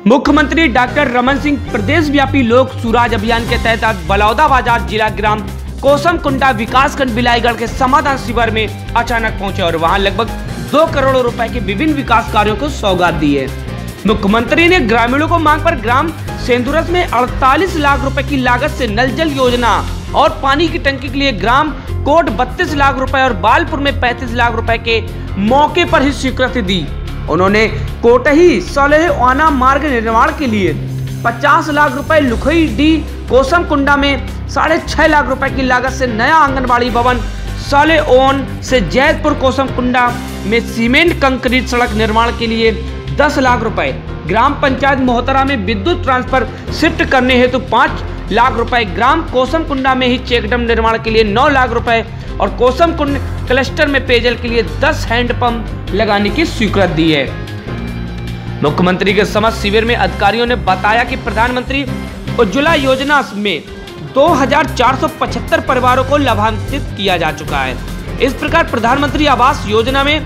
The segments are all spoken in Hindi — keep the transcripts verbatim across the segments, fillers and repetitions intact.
मुख्यमंत्री डॉक्टर रमन सिंह प्रदेश व्यापी लोक सुराज अभियान के तहत आज बलौदा बाजार जिला ग्राम कोसम कुंडा विकासखंड बिलाईगढ़ के समाधान शिविर में अचानक पहुंचे और वहां लगभग दो करोड़ रुपए के विभिन्न विकास कार्यों को सौगात दी है। मुख्यमंत्री ने ग्रामीणों को मांग पर ग्राम सेंदुरस में अड़तालीस लाख रुपए की लागत से नल जल योजना और पानी की टंकी के लिए ग्राम कोट बत्तीस लाख रुपए और बालपुर में पैंतीस लाख रुपए के मौके पर ही स्वीकृति दी। उन्होंने कोटही सोलेहवाना मार्ग निर्माण के लिए पचास लाख रुपए, लुखई डी कोसम कुंडा में साढ़े छह लाख रुपए की लागत से नया आंगनबाड़ी भवन, सोलेओन से जैतपुर कोसम कुंडा में सीमेंट कंक्रीट सड़क निर्माण के लिए दस लाख रुपए, ग्राम पंचायत मोहतरा में विद्युत ट्रांसफर शिफ्ट करने हेतु पाँच लाख रुपए, ग्राम कोसम कुंडा में ही चेकडैम निर्माण के लिए नौ लाख रुपए और कोसम कुंड क्लस्टर में पेयजल के लिए दस हैंडपंप लगाने की स्वीकृति दी है। मुख्यमंत्री के समस्त शिविर में अधिकारियों ने बताया कि प्रधानमंत्री उज्ज्वला योजना में दो हज़ार चार सौ पचहत्तर परिवारों को लाभान्वित किया जा चुका है। इस प्रकार प्रधानमंत्री आवास योजना में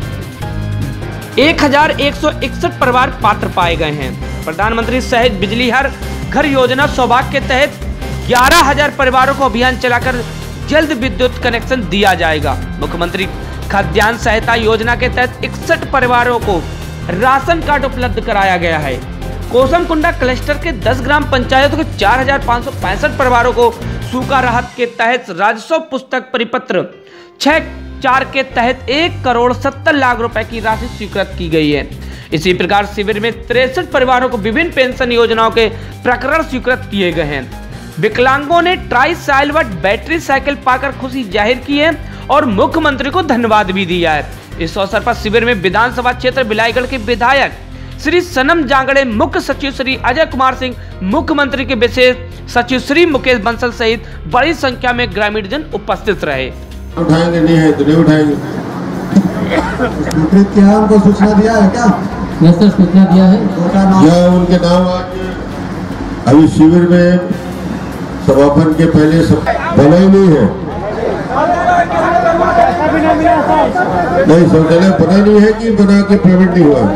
एक हजार एक सौ इकसठ परिवार पात्र पाए गए हैं। प्रधानमंत्री सहज बिजली हर घर योजना सौभाग्य के तहत ग्यारह हजार परिवारों को अभियान चलाकर जल्द विद्युत कनेक्शन दिया जाएगा। मुख्यमंत्री खाद्यान्न सहायता योजना के तहत इकसठ परिवारों को राशन कार्ड उपलब्ध कराया गया है। कोसम कुंडा क्लस्टर के दस ग्राम पंचायतों के चार हजार पाँच सौ पैंसठ परिवारों को सूखा राहत के तहत राजस्व पुस्तक परिपत्र छह चार के तहत एक करोड़ सत्तर लाख रुपए की राशि स्वीकृत की गई है। इसी प्रकार शिविर में तिरसठ परिवारों को विभिन्न पेंशन योजनाओं के प्रकरण स्वीकृत किए गए हैं। विकलांगों ने ट्राई साइल व बैटरी साइकिल पाकर खुशी जाहिर की है और मुख्यमंत्री को धन्यवाद भी दिया है। इस अवसर पर शिविर में विधानसभा क्षेत्र बिलाईगढ़ के विधायक श्री सनम जांगड़े, मुख्य सचिव श्री अजय कुमार सिंह, मुख्यमंत्री के विशेष सचिव श्री मुकेश बंसल सहित बड़ी संख्या में ग्रामीण जन उपस्थित रहे। उठाएंगे नहीं है तो नहीं उठाएंगे। क्या उनको सूचना दिया है क्या? यस सर, सूचना दिया है। क्या उनके नाम आज अभी शिविर में समापन के पहले सब बना ही नहीं है, नहीं शौचालय बना नहीं है कि बना के पेमेंट नहीं हुआ?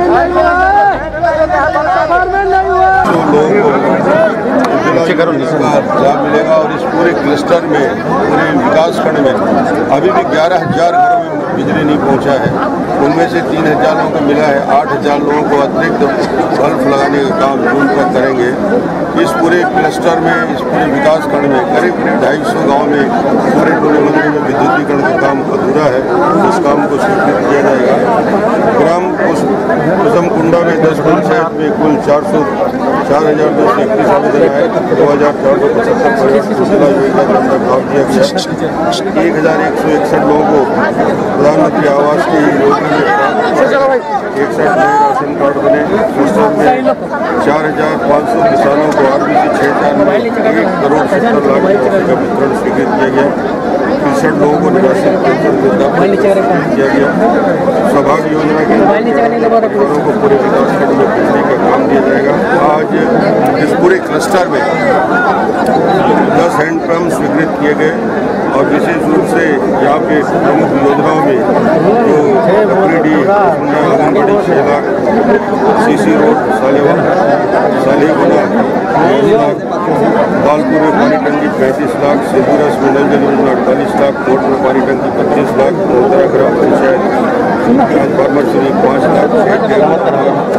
लाभ मिलेगा और इस पूरे क्लस्टर में, पूरे विकास खंड में अभी भी ग्यारह हजार घरों में बिजली नहीं पहुंचा है। उनमें से तीन हजार लोगों को मिला है। आठ हजार लोगों को अतिरिक्त बल्ब लगाने का काम जून तक करेंगे। इस पूरे क्लस्टर में, इस पूरे विकास खंड में करीब करीब ढाई सौ गाँव में पूरे टोले मंदिर में विद्युतीकरण का काम अधूरा है। इस काम को स्वीकृत किया जाएगा। ग्राम कोसम कुंडा में दस पंचायत में कुल चार सौ चार हजार दो सौ इक्कीस आवेदन आए। दो हजार चार सौ पचहत्तर परिवार योजना का भाग दिया गया। एक हजार एक सौ इकसठ लोगों को प्रधानमंत्री आवास की योजना में इकसठ नए राशन कार्ड बने। क्लस्टर में चार हजार पाँच सौ किसानों को आरबीसी छह चार में एक करोड़ सत्तर लाख रुपये का वितरण स्वीकृत किया गया। तिरसठ लोगों को निराश्रित किया गया। सौभाग्य योजना के लोगों को पूरे विकास खंड में बिजली का काम दिया जाएगा। आज इस पूरे क्लस्टर में दस हैंडपंप स्वीकृत किए गए और विशेष रूप से यहाँ पे प्रमुख योजनाओं में जो लकड़ी आंगनबाड़ी छः लाख, सीसी रोड सालेवाना सालेवाना बीस लाख, बालपुर में पानी टंकी पैंतीस लाख, सेंदुरस में नल जल योजना अड़तालीस लाख, कोट में पानी टंकी पच्चीस लाख, मोहतरा ग्राम पंचायत ट्रांसफार्मर से पाँच लाख,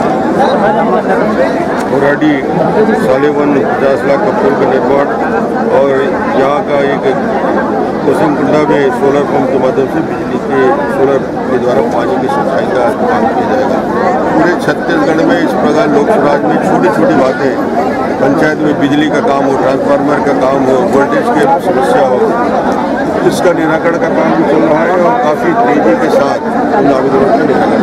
औराडी सालेवन पचास लाख का पुल का निर्माण और यहाँ का एक कोसम कुंडा में सोलर पंप के माध्यम से बिजली के सोलर के द्वारा पानी की सप्लाई का काम किया जाएगा। पूरे छत्तीसगढ़ में इस प्रकार लोक स्वराज में छोटी छोटी बातें, पंचायत में बिजली का काम हो, ट्रांसफार्मर का काम हो, वोल्टेज की समस्या हो, इसका निराकरण का काम भी चल रहा है और काफ़ी तेजी के साथ इन आवेदनों का निराकरण